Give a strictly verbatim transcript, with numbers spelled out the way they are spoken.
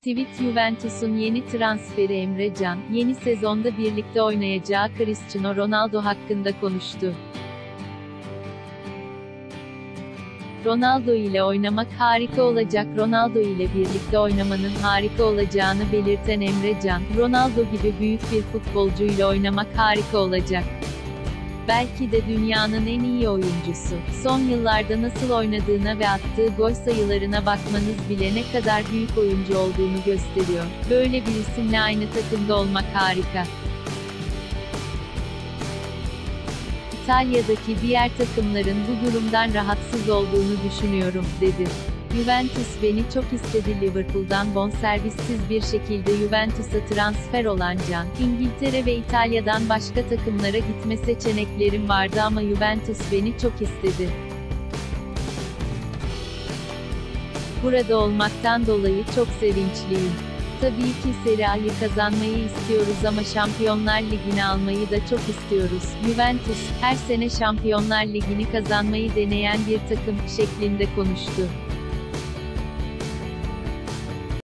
Tweet Juventus'un yeni transferi Emre Can, yeni sezonda birlikte oynayacağı Cristiano Ronaldo hakkında konuştu. Ronaldo ile oynamak harika olacak. Ronaldo ile birlikte oynamanın harika olacağını belirten Emre Can, Ronaldo gibi büyük bir futbolcu ile oynamak harika olacak. Belki de dünyanın en iyi oyuncusu. Son yıllarda nasıl oynadığına ve attığı gol sayılarına bakmanız bile ne kadar büyük oyuncu olduğunu gösteriyor. Böyle bir isimle aynı takımda olmak harika. İtalya'daki diğer takımların bu durumdan rahatsız olduğunu düşünüyorum, dedi. Juventus beni çok istedi. Liverpool'dan bonservissiz bir şekilde Juventus'a transfer olan Can, İngiltere ve İtalya'dan başka takımlara gitme seçeneklerim vardı ama Juventus beni çok istedi. Burada olmaktan dolayı çok sevinçliyim. Tabii ki Serie A'yı kazanmayı istiyoruz ama Şampiyonlar Ligi'ni almayı da çok istiyoruz. Juventus, her sene Şampiyonlar Ligi'ni kazanmayı deneyen bir takım, şeklinde konuştu.